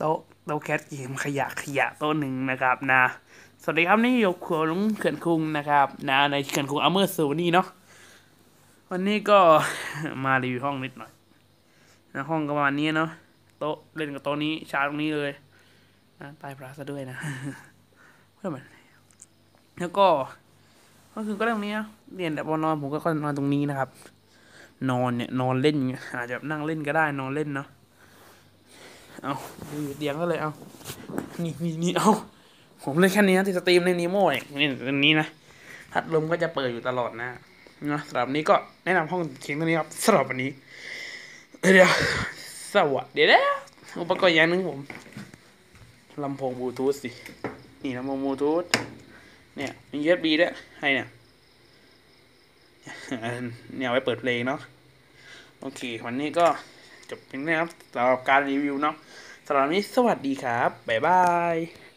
โต๊ะแคสเกมขยะโต๊ะหนึ่งนะครับนะสวัสดีครับนี่อยู่ขัวลุงเขื่อนคุงนะครับนะในเขื่อนคุงอัลเมอร์ซูนี่เนาะวันนี้ก็ มารีวิวห้องนิดหน่อยนะห้องก็ประมาณนี้เนาะโต๊ะเล่นกับโต๊ะนี้ชาร์จตรงนี้เลยนะใต้พระซะด้วยนะ เพื่อมันแล้วก็คือก็เรื่องนี้นะเรียนแต่พอนอนผมก็ค่อยนอนตรงนี้นะครับนอนเนี่ยนอนเล่นอาจจะนั่งเล่นก็ได้นอนเล่นเนาะเอาดูเตียงก็เลยเอานี่เอาผมเล่นแค่นี้นะที่สตรีมในนีโม่เนี่ยนี่ตรงนี้นะพัดลมก็จะเปิดอยู่ตลอดนะสำหรับนี้ก็แนะนำห้องเคียงตัวนี้ครับสำหรับวันนี้เดี๋ยวสวัสดีนะอุปกรณ์อย่างนึงผมลำโพงบลูทูธสินี่ลำโพงบลูทูธเนี่ยมี USB ด้วยให้เนี่ยไว้เปิดเพลงเนาะโอเควันนี้ก็จบเพียงนี้ครับสำหรับการรีวิวเนาะสำหรับนี้สวัสดีครับบ๊ายบาย